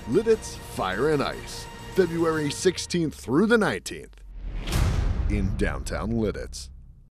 Lidditz Fire and Ice, February 16th through the 19th in downtown Lidditz.